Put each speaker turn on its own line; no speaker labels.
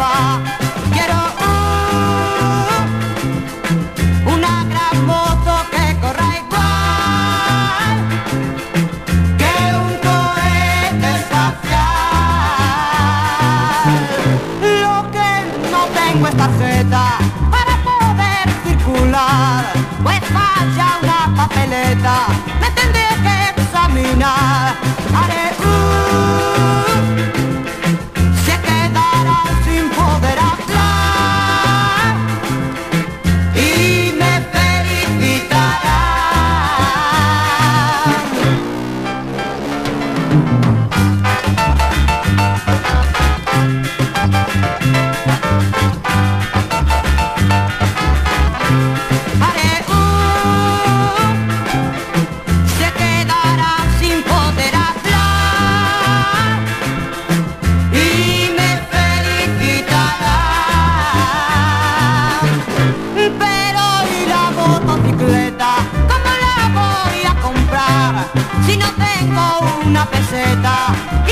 ropa. Quiero una gran moto que corra igual que un cohete espacial. Lo que no tengo es tarjeta para poder circular, pues falla una papeleta, me tendré que examinar. Haré se quedará sin poder hablar y me felicitarán. Haré se quedará sin poder hablar y me felicitarán. Pero ¿y la motocicleta? ¿Cómo la voy a comprar si no tengo una peseta?